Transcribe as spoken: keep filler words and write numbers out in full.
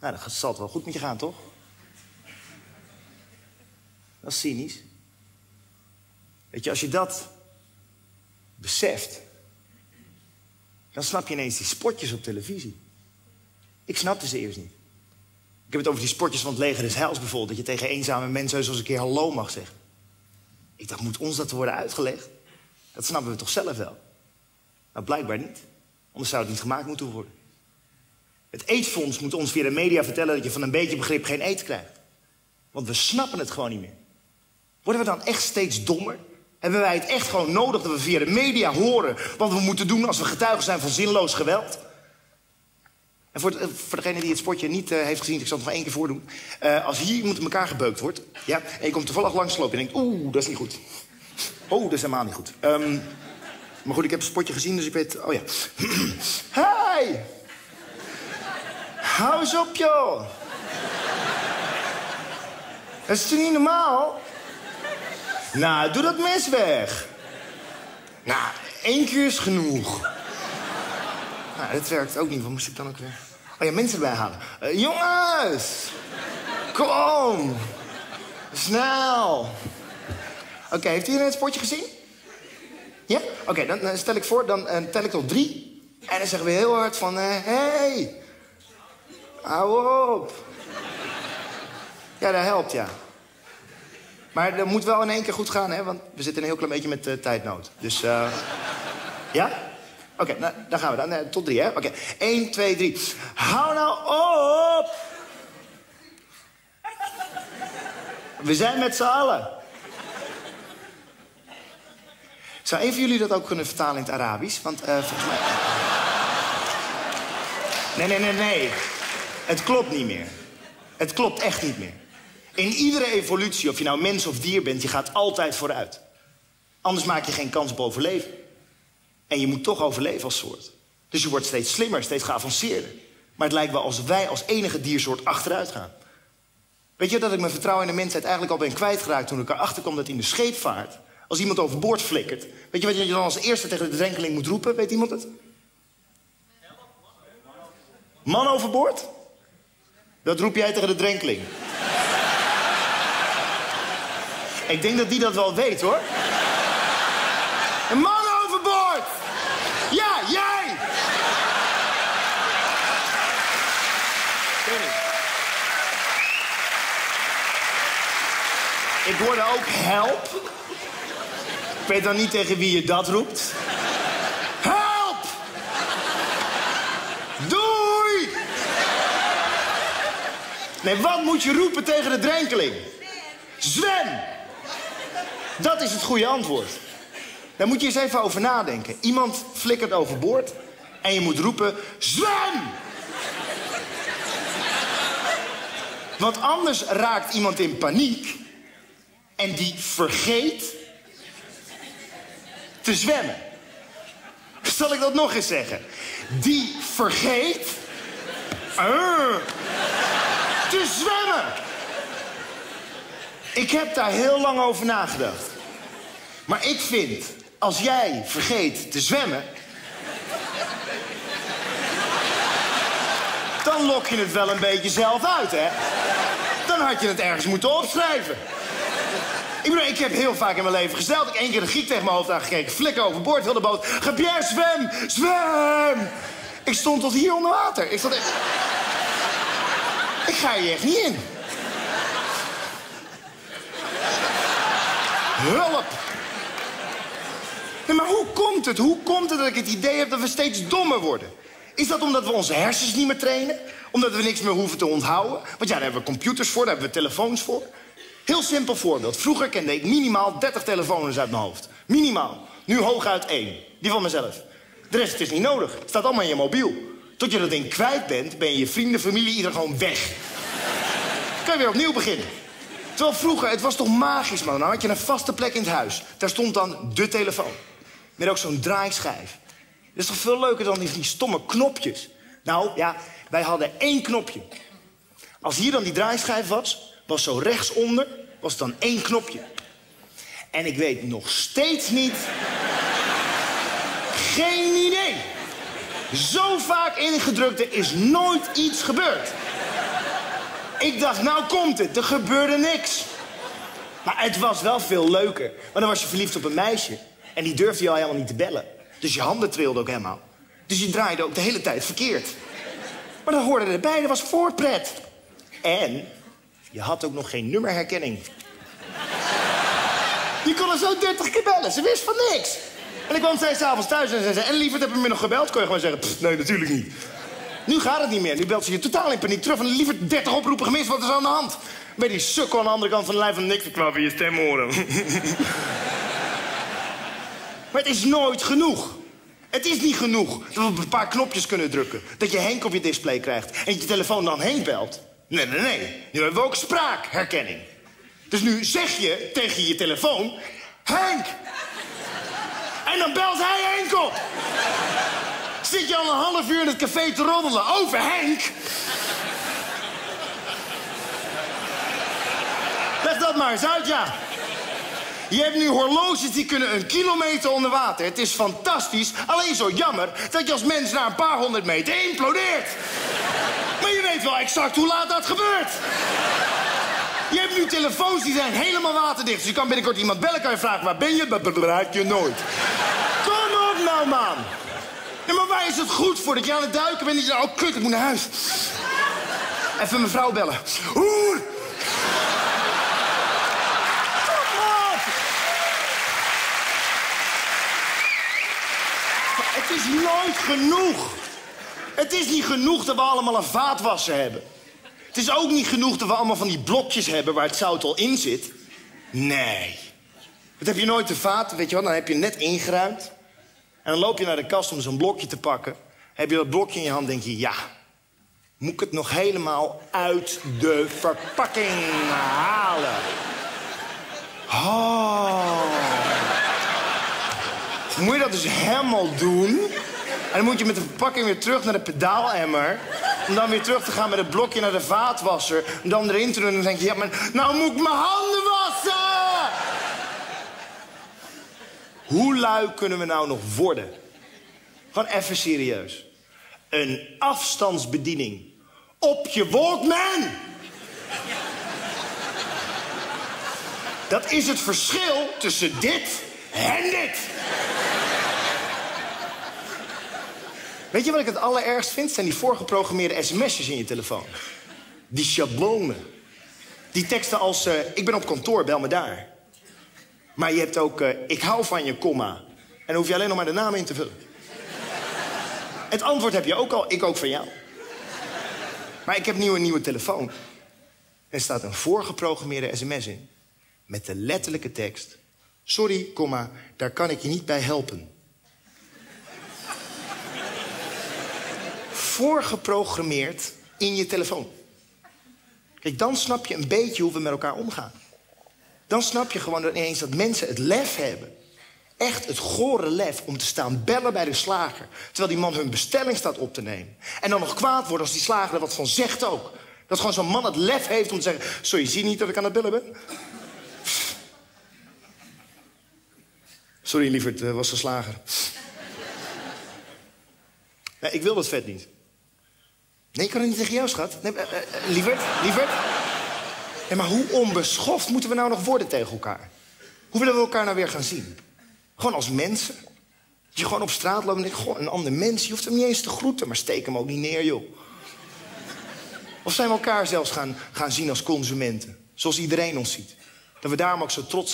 Nou, dan zal het wel goed met je gaan, toch? Dat is cynisch. Weet je, als je dat beseft, dan snap je ineens die spotjes op televisie. Ik snapte ze eerst niet. Ik heb het over die spotjes van het leger des Heils bijvoorbeeld, dat je tegen eenzame mensen heus wel eens een keer hallo mag zeggen. Ik dacht, moet ons dat worden uitgelegd? Dat snappen we toch zelf wel? Nou, blijkbaar niet. Anders zou het niet gemaakt moeten worden. Het eetfonds moet ons via de media vertellen dat je van een beetje begrip geen eten krijgt. Want we snappen het gewoon niet meer. Worden we dan echt steeds dommer? Hebben wij het echt gewoon nodig dat we via de media horen wat we moeten doen als we getuigen zijn van zinloos geweld? En voor, de, voor degene die het spotje niet uh, heeft gezien, ik zal het nog één keer voordoen. Uh, als hier iemand in elkaar gebeukt wordt, ja, en je komt toevallig langs lopen en denkt, oeh, dat is niet goed. Oh, dat is helemaal niet goed. Um, maar goed, ik heb het spotje gezien, dus ik weet, oh ja. Hey! Hou eens op, joh! Dat is toch niet normaal? Nou, doe dat mes weg. Nou, één keer is genoeg. Nou, dat werkt ook niet. Wat moest ik dan ook weer? Oh ja, mensen erbij halen. Uh, jongens! Kom! Snel! Oké, okay, heeft iedereen het spotje gezien? Ja? Oké, okay, dan uh, stel ik voor, dan uh, tel ik tot drie. En dan zeggen we heel hard van... Hé! Uh, hey, hou op! Ja, dat helpt, ja. Maar dat moet wel in één keer goed gaan, hè? Want we zitten een heel klein beetje met uh, tijdnood. Dus, uh... ja? Oké, okay, nou, dan gaan we dan. Uh, tot drie, hè? Oké, okay. één, twee, drie. Hou nou op! We zijn met z'n allen. Zou een van jullie dat ook kunnen vertalen in het Arabisch? Want, uh, volgens mij... Nee, nee, nee, nee. Het klopt niet meer. Het klopt echt niet meer. In iedere evolutie, of je nou mens of dier bent, je gaat altijd vooruit. Anders maak je geen kans op overleven. En je moet toch overleven als soort. Dus je wordt steeds slimmer, steeds geavanceerder. Maar het lijkt wel alsof wij als enige diersoort achteruit gaan. Weet je dat ik mijn vertrouwen in de mensheid eigenlijk al ben kwijtgeraakt toen ik erachter kwam dat in de scheepvaart, als iemand overboord flikkert, weet je wat je dan als eerste tegen de drenkeling moet roepen? Weet iemand het? Man overboord? Dat roep jij tegen de drenkeling. Ik denk dat die dat wel weet, hoor. Een man overboord! Ja, jij! Ik hoorde ook help. Ik weet dan niet tegen wie je dat roept. Help! Doei! Nee, wat moet je roepen tegen de drenkeling? Zwem! Dat is het goede antwoord. Daar moet je eens even over nadenken. Iemand flikkert overboord en je moet roepen, zwem! Want anders raakt iemand in paniek en die vergeet te zwemmen. Zal ik dat nog eens zeggen? Die vergeet uh, te zwemmen. Ik heb daar heel lang over nagedacht. Maar ik vind, als jij vergeet te zwemmen, dan lok je het wel een beetje zelf uit, hè? Dan had je het ergens moeten opschrijven. Ik bedoel, ik heb heel vaak in mijn leven gesteld. Ik heb één keer de giek tegen mijn hoofd aangekeken. Flikker overboord, wil de boot. Pierre, zwem! Zwem! Ik stond tot hier onder water. Ik stond echt... Ik ga hier echt niet in. Hulp! Nee, maar hoe komt het? Hoe komt het dat ik het idee heb dat we steeds dommer worden? Is dat omdat we onze hersens niet meer trainen? Omdat we niks meer hoeven te onthouden? Want ja, daar hebben we computers voor, daar hebben we telefoons voor. Heel simpel voorbeeld. Vroeger kende ik minimaal dertig telefoonnummers uit mijn hoofd. Minimaal. Nu hooguit één. Die van mezelf. De rest is niet nodig. Het staat allemaal in je mobiel. Tot je dat ding kwijt bent, ben je je vrienden, familie, ieder gewoon weg. Dan kan je weer opnieuw beginnen. Terwijl vroeger, het was toch magisch, man. Dan had je een vaste plek in het huis. Daar stond dan de telefoon. Met ook zo'n draaischijf. Dat is toch veel leuker dan die, die stomme knopjes. Nou, ja, wij hadden één knopje. Als hier dan die draaischijf was, was zo rechtsonder, was het dan één knopje. En ik weet nog steeds niet... Geen idee. Zo vaak ingedrukt, er is nooit iets gebeurd. ik dacht, nou komt het. Er gebeurde niks. Maar het was wel veel leuker. Want dan was je verliefd op een meisje. En die durfde je al helemaal niet te bellen. Dus je handen trilden ook helemaal. Dus je draaide ook de hele tijd verkeerd. Maar dat hoorde erbij, dat was voorpret. En je had ook nog geen nummerherkenning. Je kon er zo dertig keer bellen, ze wist van niks. En dan kwam zij s'avonds thuis en zei... en lieverd, heb je me nog gebeld? Kon je gewoon zeggen, pff, nee, natuurlijk niet. Nu gaat het niet meer. Nu belt ze je totaal in paniek terug. En lieverd, dertig oproepen gemist, wat is er aan de hand? Bij die sukkel aan de andere kant van de lijn van niks. Ik wou weer je stem horen. Maar het is nooit genoeg. Het is niet genoeg dat we op een paar knopjes kunnen drukken. Dat je Henk op je display krijgt en dat je telefoon dan Henk belt. Nee, nee, nee. Nu hebben we ook spraakherkenning. Dus nu zeg je tegen je telefoon... Henk! En dan belt hij Henk op. Zit je al een half uur in het café te roddelen over Henk? Leg dat maar eens uit, ja. Je hebt nu horloges die kunnen een kilometer onder water. Het is fantastisch, alleen zo jammer dat je als mens na een paar honderd meter implodeert. Maar je weet wel exact hoe laat dat gebeurt. Je hebt nu telefoons die zijn helemaal waterdicht. Dus je kan binnenkort iemand bellen, kan je vragen waar ben je? Dat bereik je nooit. Kom op nou, man. Ja, maar waar is het goed voor? Dat je aan het duiken bent en je zegt, oh kut, ik moet naar huis. Even mevrouw bellen. Hoer! Het is nooit genoeg. Het is niet genoeg dat we allemaal een vaatwasser hebben. Het is ook niet genoeg dat we allemaal van die blokjes hebben waar het zout al in zit. Nee. Dat heb je nooit de vaat, weet je wat, dan heb je net ingeruimd. En dan loop je naar de kast om zo'n blokje te pakken. Heb je dat blokje in je hand, denk je, ja, moet ik het nog helemaal uit de verpakking halen? Oh. Dan moet je dat dus helemaal doen. En dan moet je met de verpakking weer terug naar de pedaalemmer. Om dan weer terug te gaan met het blokje naar de vaatwasser. En dan erin te doen en dan denk je, ja, maar nou moet ik mijn handen wassen! Hoe lui kunnen we nou nog worden? Gewoon even serieus. Een afstandsbediening op je Walkman. Dat is het verschil tussen dit en dit. Weet je wat ik het allerergst vind? Zijn die voorgeprogrammeerde sms'jes in je telefoon. Die schablonen. Die teksten als, uh, ik ben op kantoor, bel me daar. Maar je hebt ook, uh, ik hou van je, komma. En dan hoef je alleen nog maar de naam in te vullen. Het antwoord heb je ook al, ik ook van jou. Maar ik heb nu een nieuwe telefoon. Er staat een voorgeprogrammeerde sms in. Met de letterlijke tekst. Sorry, komma, daar kan ik je niet bij helpen. Voorgeprogrammeerd in je telefoon. Kijk, dan snap je een beetje hoe we met elkaar omgaan. Dan snap je gewoon dat ineens dat mensen het lef hebben. Echt het gore lef om te staan bellen bij de slager. Terwijl die man hun bestelling staat op te nemen. En dan nog kwaad wordt als die slager er wat van zegt ook. Dat gewoon zo'n man het lef heeft om te zeggen... Sorry, zie je niet dat ik aan het bellen ben? Sorry, lieverd, uh, was de slager. Nee, ik wil dat vet niet. Nee, ik kan het niet tegen jou, schat. Nee, uh, uh, lieverd, lieverd. Nee, maar hoe onbeschoft moeten we nou nog worden tegen elkaar? Hoe willen we elkaar nou weer gaan zien? Gewoon als mensen. Dat je gewoon op straat loopt en denkt, goh, een ander mens. Je hoeft hem niet eens te groeten, maar steek hem ook niet neer, joh. Of zijn we elkaar zelfs gaan, gaan zien als consumenten? Zoals iedereen ons ziet. Dat we daarom ook zo trots zijn.